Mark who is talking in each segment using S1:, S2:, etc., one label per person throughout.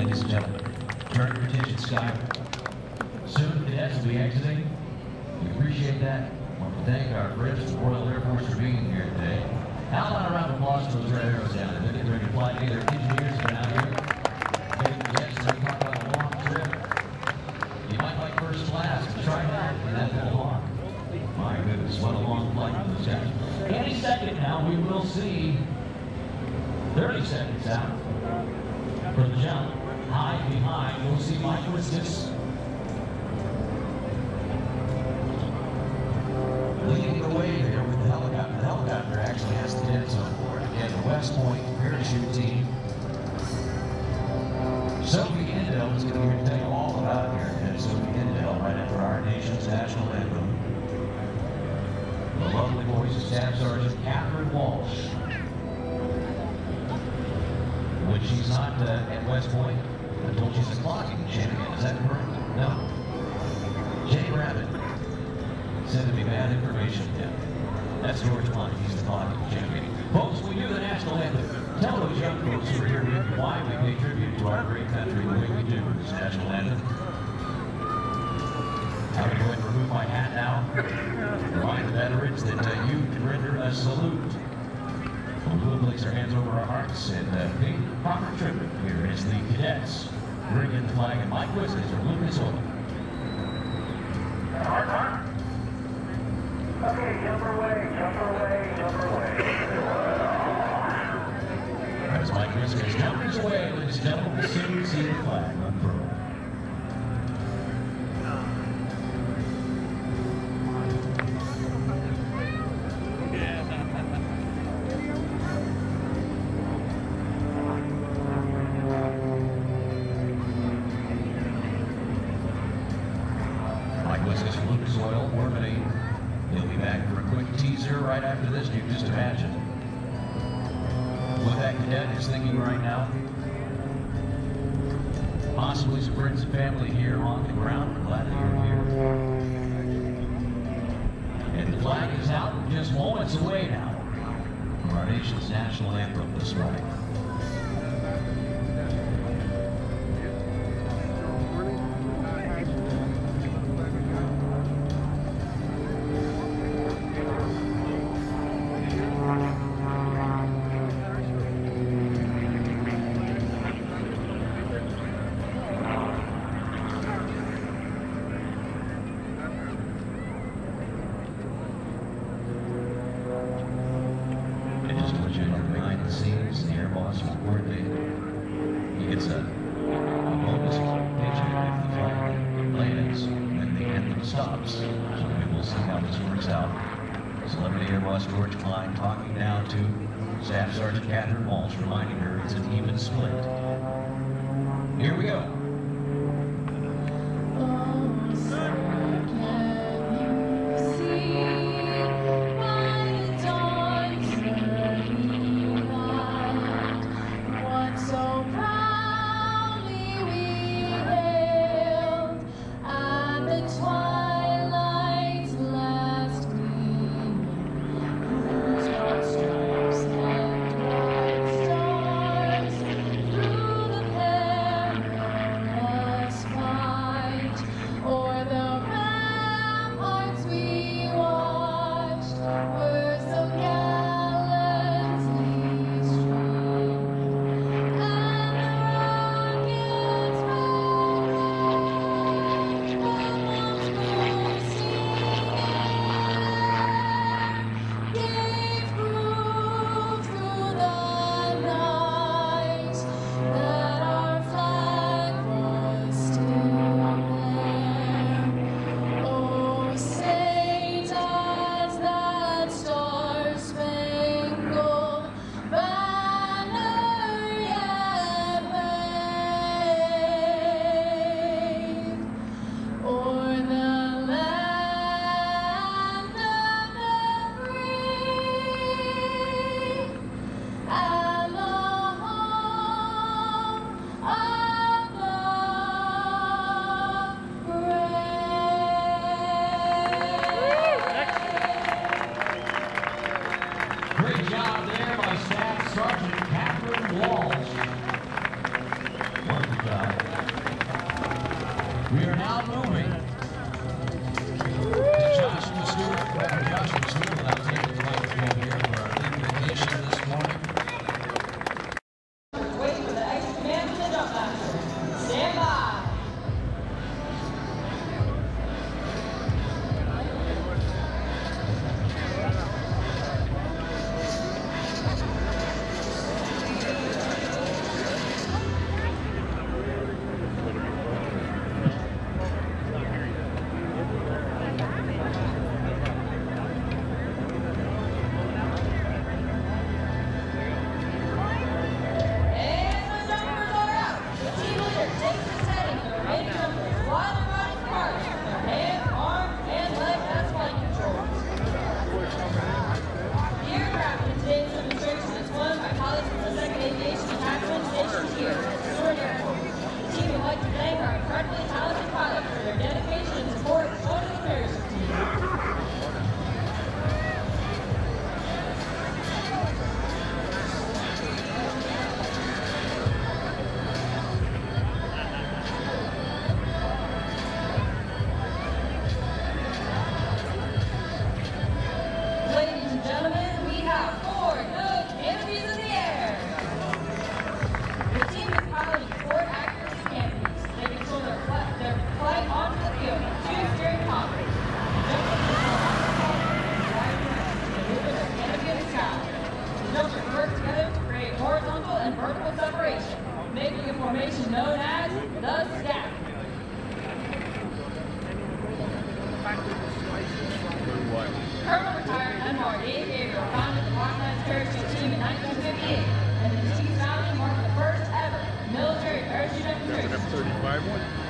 S1: ladies and gentlemen. Turn your attention skyward. Soon, cadets will be exiting. We appreciate that. I want to thank our friends from the Royal Air Force for being here today. How about a round of applause for those red arrows down there? They're getting ready to fly today. They're engineers that are out here. Taking cadets, they talk about a long trip. You might like first class. Try that in that little hawk. My goodness, what a long flight for those guys. Any second now, we will see 30 seconds out for the jump. High behind, we'll see Mike Wiskus leading the way there with the helicopter. The helicopter actually has the cadets on board. Again, the West Point parachute team. Sophie Endell is going to be here to tell you all about Airhead. Sophie Endell, right after our nation's national anthem. The lovely voice of Staff Sergeant Catherine Walsh. When she's not at West Point, I told she's a clocking champion. Is that correct? No. Jay Rabbit sending me bad information. Yeah. That's George Klein. He's the clocking champion. Folks, we do the national anthem. Tell those young folks who are here with you why we pay tribute to our great country the way we do this national anthem. I'm going to go ahead and remove my hat now. Remind the veterans that you can render a salute. We'll place our hands over our hearts and pay proper tribute here as the cadets bring in the flag and Mike Wiskus from Lucas Oil.
S2: Okay, jump away, jump away, jump away.
S1: As Mike Wiskus jumpers away, ladies and gentlemen, we'll soon see the flag unfurled. Mike Wiskus from Lucas Oil, orbiting. He'll be back for a quick teaser right after this. You can just imagine what that cadet is thinking right now. Possibly some friends and family here on the ground. We're glad that you're here. And the flag is out just moments away now from our nation's national anthem this morning. Behind the scenes, the air boss will coordinate. He gets a bonus paycheck if the flag lands when the anthem stops. So we will see how this works out. Celebrity Air Boss George Klein talking now to Staff Sergeant Catherine Walsh, reminding her it's an even split. Here we go. Great job there by Staff Sergeant Catherine Walsh. Wonderful job.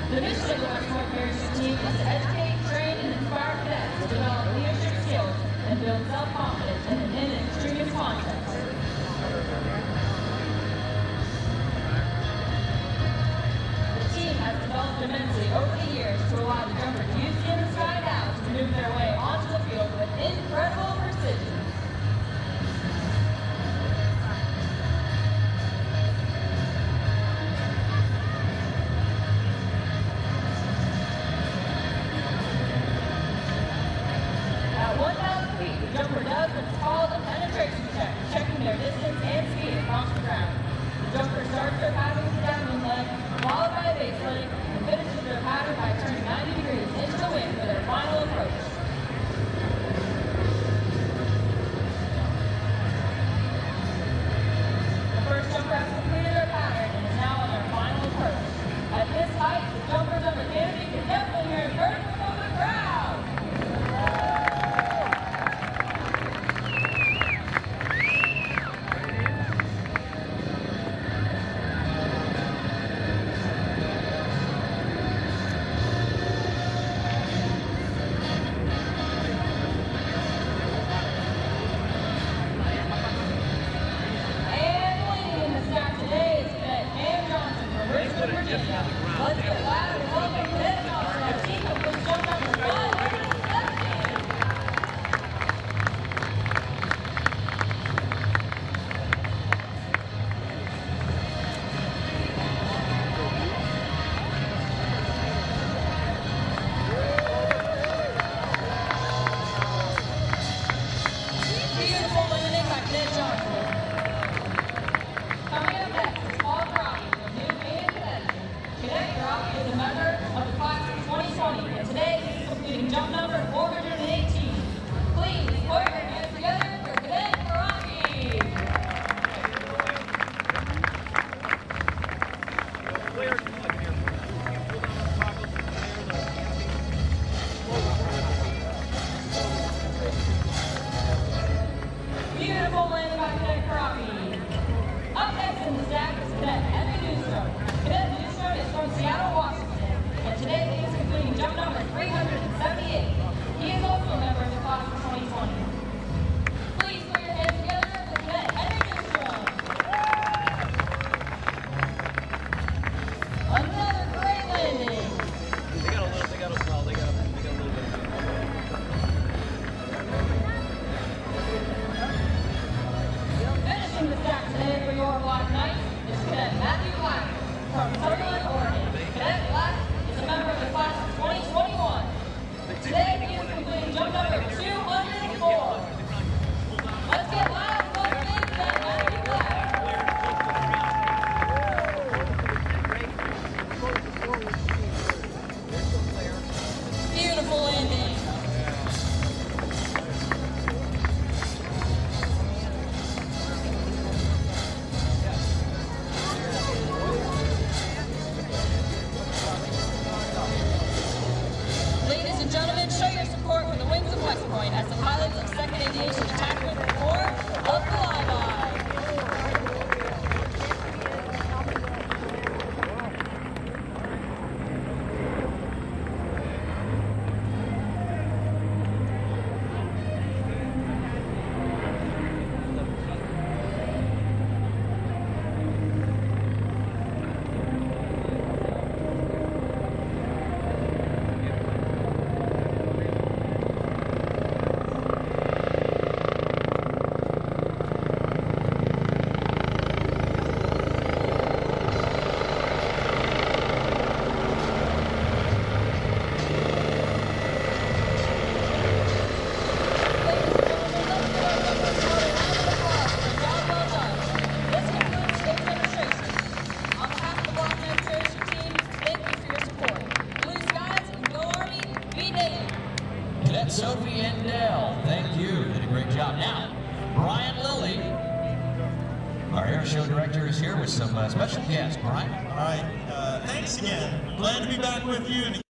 S3: The mission of the West Point Parachute Team is to educate, train, and inspire cadets to develop leadership skills and build self-confidence in an extremist context. The team has developed immensely over the years to allow the jumpers used in the sky now to maneuver their way onto the field with incredible precision. At 1,000 feet, the jumper does what's called a penetration check, checking their distance and speed across the ground. The jumper starts their pattern with the downwind leg, followed by a base leg, and finishes their pattern by turning 90 degrees into the wind for their final approach. The first jumper has completed their pattern and is now on their final approach. At this height, the jumpers under canopy can definitely hear vertical from the crowd. Let's get loud and welcome Cadet Johnson, our team of jump number 517. Beautiful landing by Cadet Johnson. Coming up next is Paul Crockett from New Haven, Cadet Crockett is a member of the class of 2020, and today he is completing jump number 418. Please put your hands together for Cadet Crockett. Beautiful landing by Cadet Crockett. Up next in the stack is Cadet Henry Newstrom. Cadet Newstrom is from Seattle, Washington, and today he is completing jump number 378. He is also a member of the class of 2020. Please put your hands together for Cadet Henry Newstrom. Another great landing.
S4: They got a little bit.
S3: Finishing the stack today for your Black Knights is Cadet Matthew Black from Sutherland, Oregon. Cadet Black is a member of the class of 2021. Today he is completing jump number 204. Let's get loud and welcome in Cadet Matthew Black. Beautiful landing. Ladies and gentlemen, show your support for the Wings of West Point as the pilots of 2nd Aviation Detachment 4 of the Flyby.
S1: Sophie and Dell, thank you. Did a great job. Now, Brian Lilly, our Airshow director, is here with some special guests. Brian?
S5: All right, thanks again. Glad to be back with you.